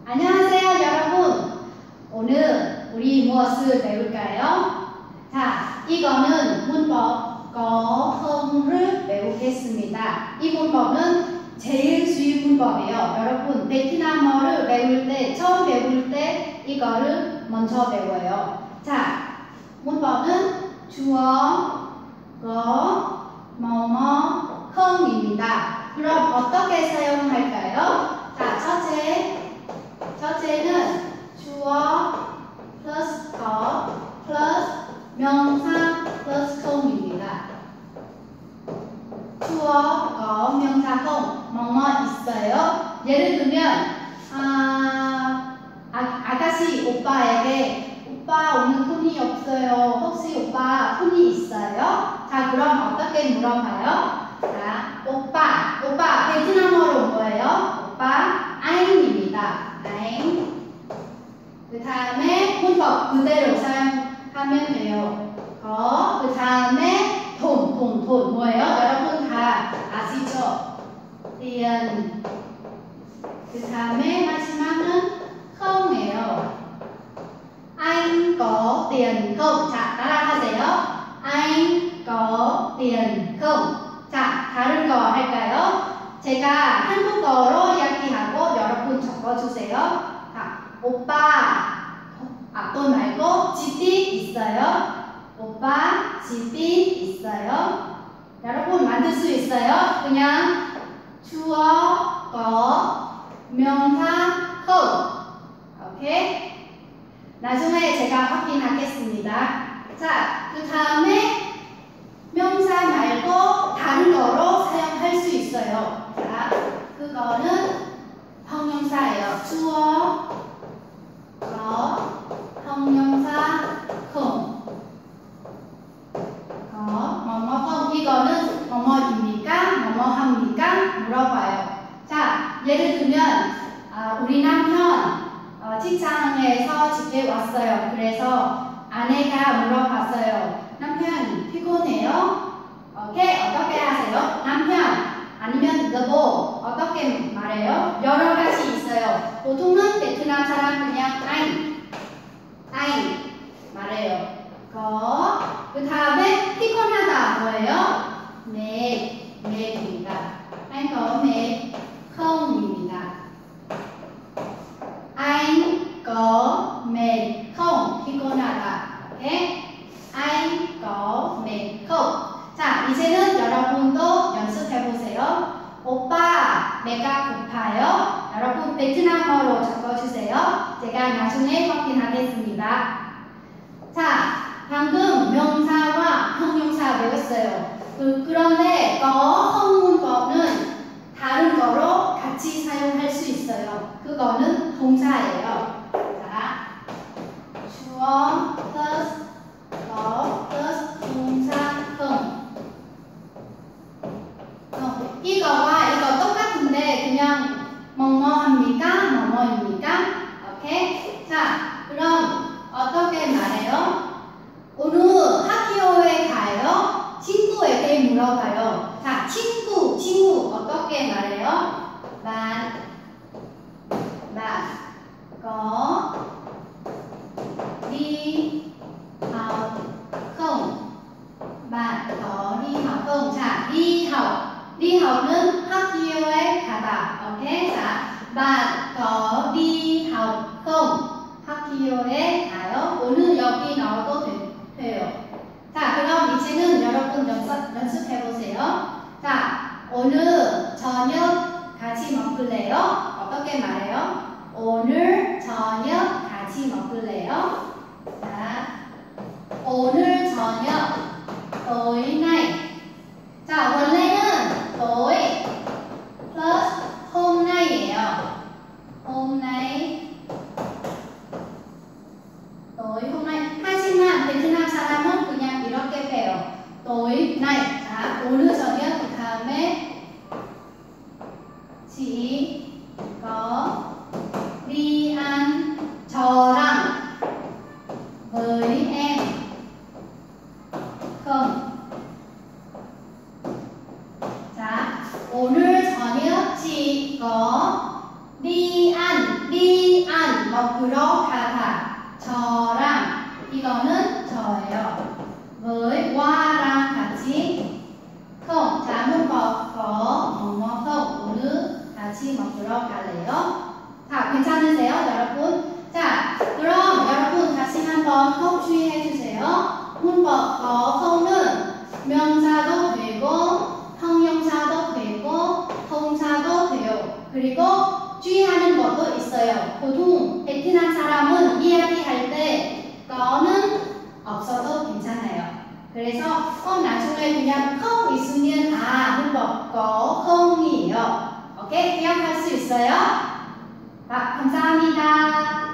안녕하세요, 여러분. 오늘 우리 무엇을 배울까요? 자, 이거는 문법 거흥을 배우겠습니다. 이 문법은 제일 쉬운 문법이에요. 여러분, 베트남어를 배울 때, 처음 배울 때 이거를 먼저 배워요. 자, 문법은 주어, 뭐뭐, 흥입니다. 그럼 어떻게 사용할까요? 자, 첫째는 주어 플러스 거 플러스 명사 플러스 콩입니다. 주어, 거, 명사, 콩 뭐뭐 있어요? 예를 들면 아가씨 오빠에게 오빠 오늘 돈이 없어요. 혹시 오빠 돈이 있어요? 자, 그럼 어떻게 물어봐요? 자, 오빠 베트남어로 뭐예요? 오빠 아잉입니다. 아잉. 그 다음에 문법 그대로 사용하면 돼요. 그 다음에 돈 뭐예요? 여러분 다 아시죠? tiền. 그 다음에 마지막은 không,이에요. anh có tiền không? 자, 따라하세요. anh có tiền không? 자, 다른 거 할까요? 제가 한국어로 이야기하고 여러분 적어주세요. 자, 오빠, 돈 말고 집이 있어요? 오빠 집이 있어요? 여러분 만들 수 있어요? 그냥 주어, 거, 명사, 콩. 오케이? 나중에 제가 확인하겠습니다. 자, 그 다음에 명사 말고 다른 거로 사용할 수 있어요. 자, 그거는 형용사예요. 주어, 형용사, 콩. 뭐뭐 콩. 이거는 뭐뭐입니까? 뭐뭐 합니까? 물어봐요. 자, 예를 들면 우리 남편 직장에서 집에 왔어요. 그래서 아내가 물어봤어요. 남편 피곤해요? 오케이, 어떻게 하세요? 남편 아니면 여보 어떻게 말해요? 여러 가지 있어요. 보통은 베트남 사람 그냥 아잉 말해요. 그 다음에 피곤하다 뭐예요? mệt,입니다. anh có mệt không?입니다. anh có mệt không? 피곤하다. 오케이? anh có mệt không? 자, 이제는 여러분도 연습해보세요. 오빠, 내가 고파요? 여러분 베트남어로 적어주세요. 제가 나중에 확인하겠습니다. 자, 방금 명사와 형용사 배웠어요. 그런데 허문법은 다른 거로 같이 사용할 수 있어요. 그거는 동사예요. 자, 주어 플러스 플러스 동사 흠. 이거와 이거 똑같은데 그냥 뭐뭐 합니까? 뭐뭐입니까? 오케이? 자, 그럼 어떻게 말해요? 오늘 학교에 가요? 친구에게 물어봐요. 자, 친구 어떻게 말해요? bạn có đi học không? bạn có đi học không? 자, đi học,는 학교에 가다. 오케이? 자, bạn có đi học không? 학교에 가요? 오늘 여기 나와도 돼요. 자, 그럼 이제는 여러분 연습해보세요. 자, 오늘 저녁 같이 먹을래요? 어떻게 말해요? 오늘 저녁 같이 먹을래요? 자, 오늘 저녁 tối nay. 자, 원래는 tối plus hôm nay예요. hôm nay. tối hôm nay. 하지만 베트남 사람은 그냥 이렇게 배요. tối nay. 자, 오늘 저녁 그 다음에 chỉ có đi ăn 저랑 với em không? 자, 오늘 저녁 chỉ có đi ăn 먹으러 가다. 저랑 이거는 저예요. với 와랑 같이 không. 자, 문법 거 không. 오늘 같이 먹으러 갈래요? 다 괜찮으세요, 여러분? 자, 그럼 여러분 다시 한번 꼭 주의해 주세요. 문법 거 không 는 명사도 되고 형용사도 되고 동사도 돼요. 그리고 주의하는 것도 있어요. 보통 베트남 사람은 이야기할 때 거는 없어도 괜찮아요. 그래서 나중에 그냥 không 있으면 문법 거 không 이에요. 오케이? 기억할 수 있어요? 감사합니다.